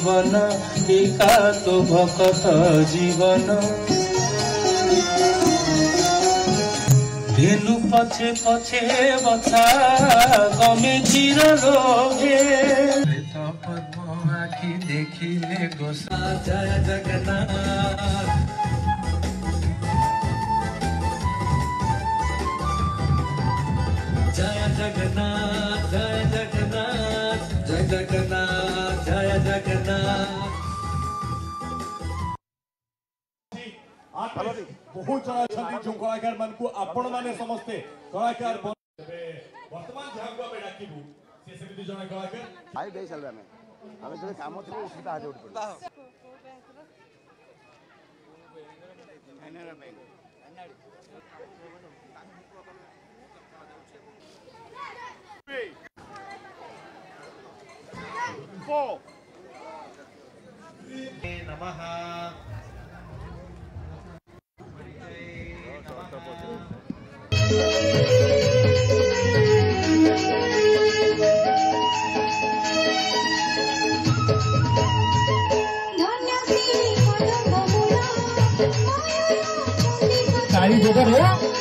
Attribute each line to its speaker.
Speaker 1: जीवन एका तो भकत जीवन धेनु पछे पछे बछा गमे चिर लोभे पद्म आखि देखिले गोसा जय जगन्नाथ जय जगन्नाथ जय जगन्नाथ जय जगन्नाथ जय जगन्नाथ।
Speaker 2: बहुत जन अच्छा जो कलाकार मान को आपण माने समस्ते कलाकार वर्तमान जहां को डाकिबू से समिति जन कलाकार
Speaker 3: आई दे चल हमें जो काम थी सीधा हाथ उठ पड़ा
Speaker 2: नमः
Speaker 4: सारी जगह है।